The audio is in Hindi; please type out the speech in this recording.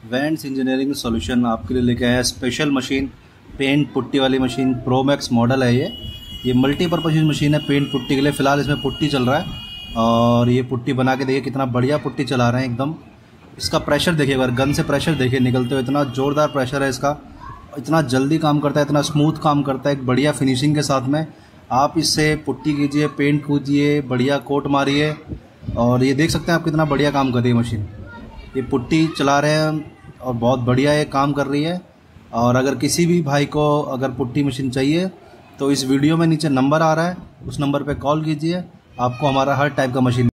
वैंड्स इंजीनियरिंग सॉल्यूशन आपके लिए लेके आया है स्पेशल मशीन। पेंट पुट्टी वाली मशीन प्रो मैक्स मॉडल है ये मल्टीपर्पज मशीन है पेंट पुट्टी के लिए। फ़िलहाल इसमें पुट्टी चल रहा है और ये पुट्टी बना के देखिए कितना बढ़िया पुट्टी चला रहे हैं एकदम। इसका प्रेशर देखिए, अगर गन से प्रेशर देखिए निकलते हुए, इतना ज़ोरदार प्रेशर है इसका। इतना जल्दी काम करता है, इतना स्मूथ काम करता है, एक बढ़िया फिनिशिंग के साथ में। आप इससे पुट्टी कीजिए, पेंट कीजिए, बढ़िया कोट मारिए और ये देख सकते हैं आप कितना बढ़िया काम कर रही है मशीन। ये पुट्टी चला रहे हैं और बहुत बढ़िया ये काम कर रही है। और अगर किसी भी भाई को अगर पुट्टी मशीन चाहिए तो इस वीडियो में नीचे नंबर आ रहा है, उस नंबर पे कॉल कीजिए, आपको हमारा हर टाइप का मशीन